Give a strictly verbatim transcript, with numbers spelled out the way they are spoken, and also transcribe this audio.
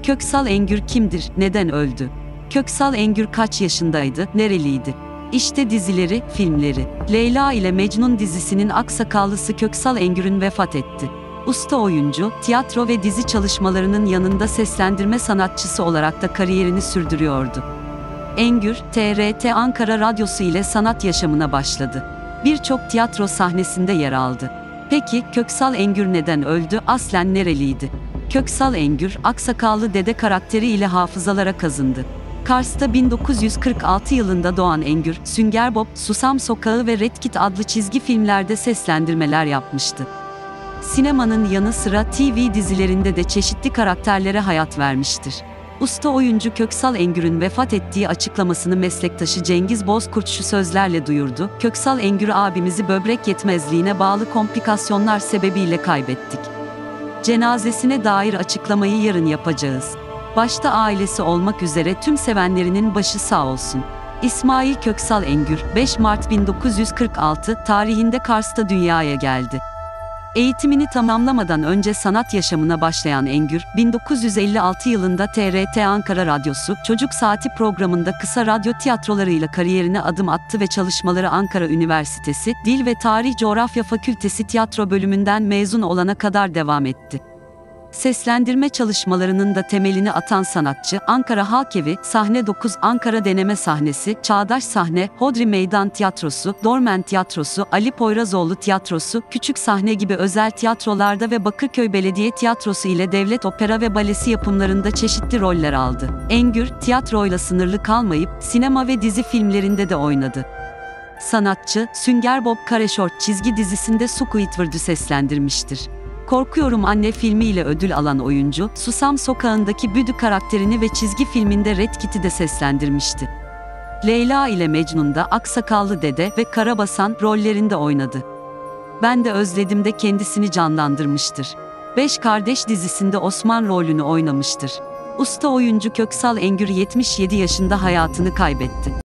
Köksal Engür kimdir, neden öldü? Köksal Engür kaç yaşındaydı, nereliydi? İşte dizileri, filmleri. Leyla ile Mecnun dizisinin aksakallısı Köksal Engür'ün vefat etti. Usta oyuncu, tiyatro ve dizi çalışmalarının yanında seslendirme sanatçısı olarak da kariyerini sürdürüyordu. Engür, T R T Ankara Radyosu ile sanat yaşamına başladı. Birçok tiyatro sahnesinde yer aldı. Peki, Köksal Engür neden öldü, aslen nereliydi? Köksal Engür, aksakallı dede karakteri ile hafızalara kazındı. Kars'ta bin dokuz yüz kırk altı yılında doğan Engür, Sünger Bob, Susam Sokağı ve Red Kit adlı çizgi filmlerde seslendirmeler yapmıştı. Sinemanın yanı sıra T V dizilerinde de çeşitli karakterlere hayat vermiştir. Usta oyuncu Köksal Engür'ün vefat ettiği açıklamasını meslektaşı Cengiz Bozkurt şu sözlerle duyurdu: "Köksal Engür abimizi böbrek yetmezliğine bağlı komplikasyonlar sebebiyle kaybettik. Cenazesine dair açıklamayı yarın yapacağız. Başta ailesi olmak üzere tüm sevenlerinin başı sağ olsun." İsmail Köksal Engür, beş Mart bin dokuz yüz kırk altı tarihinde Kars'ta dünyaya geldi. Eğitimini tamamlamadan önce sanat yaşamına başlayan Engür, bin dokuz yüz elli altı yılında T R T Ankara Radyosu, Çocuk Saati programında kısa radyo tiyatrolarıyla kariyerine adım attı ve çalışmaları Ankara Üniversitesi, Dil ve Tarih Coğrafya Fakültesi Tiyatro bölümünden mezun olana kadar devam etti. Seslendirme çalışmalarının da temelini atan sanatçı, Ankara Halkevi, Sahne dokuz, Ankara Deneme Sahnesi, Çağdaş Sahne, Hodri Meydan Tiyatrosu, Dormen Tiyatrosu, Ali Poyrazoğlu Tiyatrosu, Küçük Sahne gibi özel tiyatrolarda ve Bakırköy Belediye Tiyatrosu ile devlet opera ve balesi yapımlarında çeşitli roller aldı. Engür, tiyatroyla sınırlı kalmayıp, sinema ve dizi filmlerinde de oynadı. Sanatçı, Sünger Bob Kare Short çizgi dizisinde Squidward'ı seslendirmiştir. Korkuyorum Anne filmiyle ödül alan oyuncu, Susam Sokağı'ndaki Büdü karakterini ve çizgi filminde Red Kit'i de seslendirmişti. Leyla ile Mecnun'da aksakallı dede ve Karabasan rollerinde oynadı. Ben de Özledim'de kendisini canlandırmıştır. Beş Kardeş dizisinde Osman rolünü oynamıştır. Usta oyuncu Köksal Engür yetmiş yedi yaşında hayatını kaybetti.